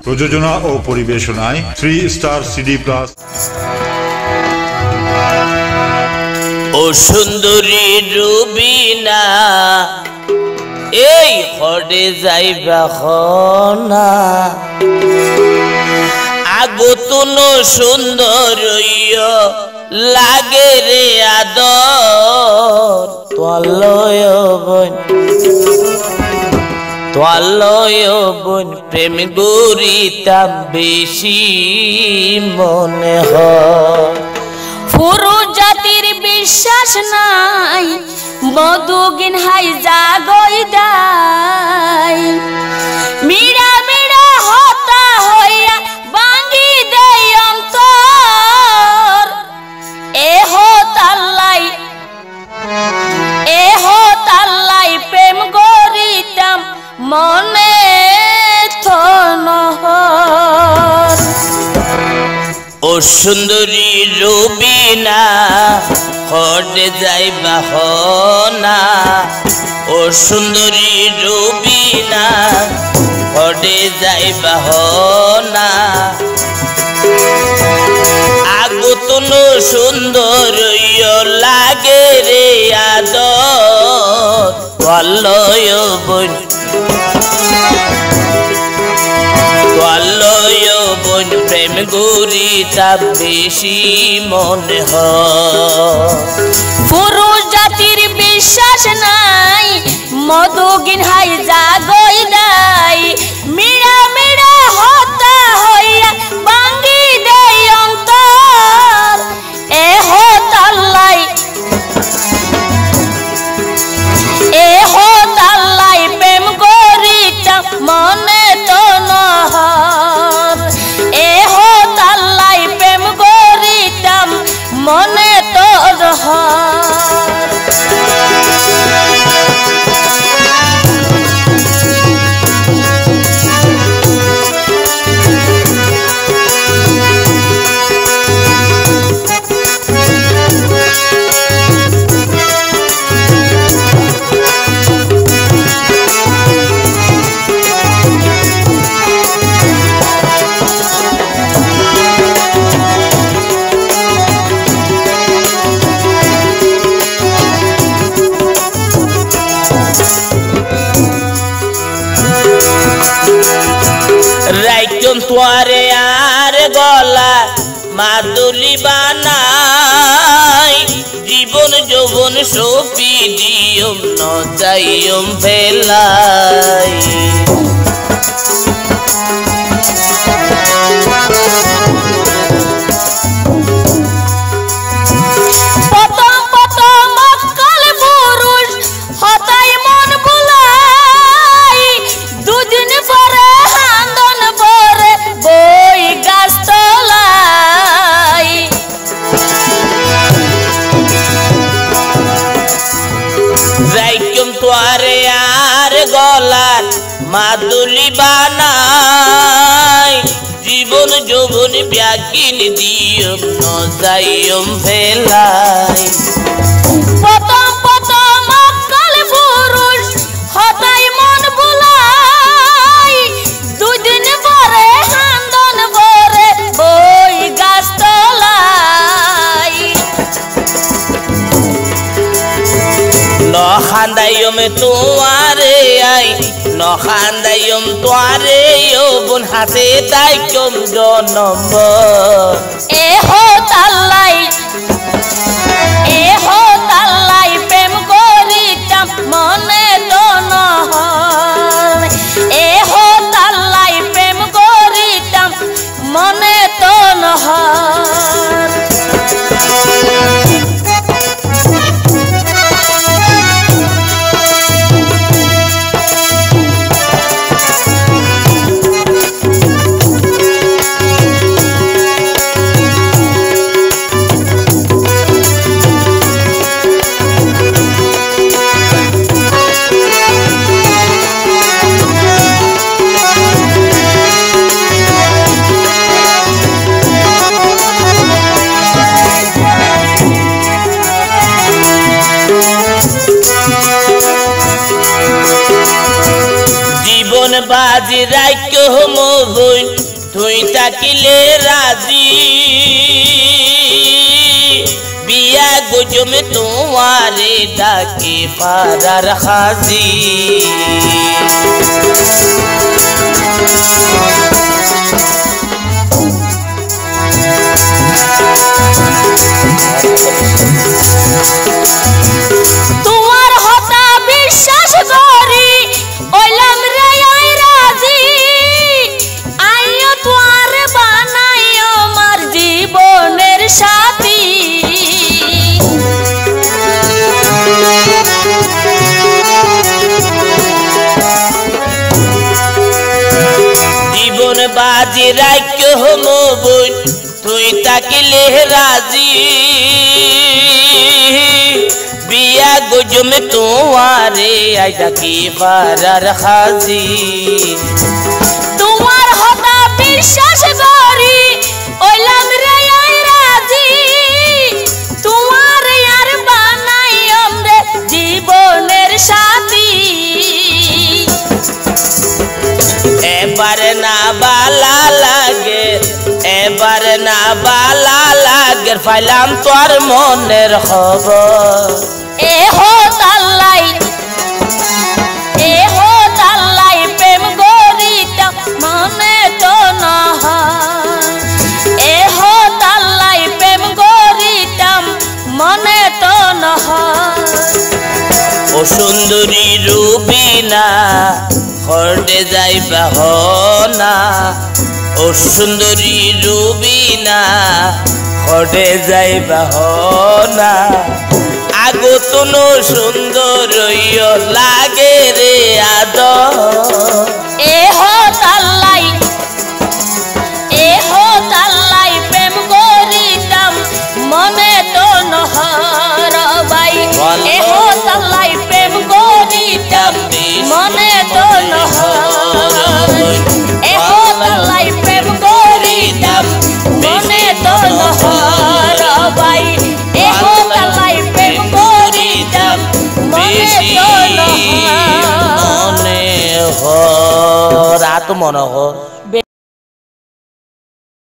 প্রযোজনা ও পরিবেশনায় 3 স্টার সিডি প্লাস। ও সুন্দরী রুবিনা এই হরে যাইবা খনা আগতুন সুন্দর লাগে রে আদর তোয়ালয় বোন প্রেম গরিতাম বেশি মনে হয়। পুরো জাতির বিশ্বাস নাই মধুগিন হাই জাগই দাই মিরা মিরা হতা হইয়া ভাঙ্গি দেই অন্তর এ হতাল্লাই প্রেম গরিতাম মনে তো নহর। ও সুন্দরী রুবিনা হরে যাইবা হনা ও সুন্দরী রুবিনা হরে যাইবা হনা আগতুন সুন্দর লাগে রে আদর তোয়ালয় বোন প্রেম গরিতাম বেশি মনে হয়। পুরো জাতির বিশ্বাস নাই মধুগিন হাই জাগই দাই মিরা মিরা হতা হইয়া ভাঙ্গি দেই অন্তর এ হতাল্লাই প্রেম গরিতাম মনে তো নহর এ হতাল্লাই প্রেম গরিতাম মনে তো নহর। রাইকম তোয়ারে আর গলা মাদুলি বানাই জীবন যৌবন সপি দিয়ম ন যাইম ফেলাই তোয়ারে আর গলার মাদুলি বানাই জীবন যৌবন ব্যাকিন দিয়ম ন যাইম ফেলাই নখান্দাইম তোয়ারে আই নখান্দাইম তোয়ারে বোন হাতে তাইকম জনম এ হতাল্লাই প্রেম গরিতাম মনে তো নহর এ হতাল্লাই প্রেম গরিতাম মনে তো নহর। বাজি রাইকো মো বোন তুই থাকিলে রাজি বিয়া গজমে তোমারে ডাকে পারার হাজি তোমার হতা বিশ্বাস করি ওইলাম রে আই রাজি আইও তোমার বানাইও আমার জীবনের সাথী জীবন বাজি রাখ্য হমো বোন তুই থাকিলে রাজি বিয়া গজমে তোমারে আই ডাকি পারার হাজি তোমার হতা বিশ্বাস করি ওইলাম রে আই রাজি তোমার আর বানাইও রে জীবনের সাথী এবারে না বালা লাগে এবারে না বালা লাগে ফাইলাম তোর মনের খবর এ হো তাল্লাই প্রেম গরিটা মনে তো নহয় এ হো তাল্লাই প্রেম গরিটাম মনে তো নহয় ও সুন্দরী রুবিনা হরদে যাইবা হনা ও সুন্দরী রুবিনা হরদে যাইবা হনা আগতন সুন্দর লাগে রে আদ এ হো তাল্লাই প্রেম গরিটাম মনে তো নহর বাই এ হো তাল্লাই প্রেম গরিটাম মনে তো নহর এ হো তাল্লাই প্রেম গরিটাম মনে তো নহর বাই এ হো তাল্লাই প্রেম গরিটাম মনে তো নহর মনে হ রাত মনে হ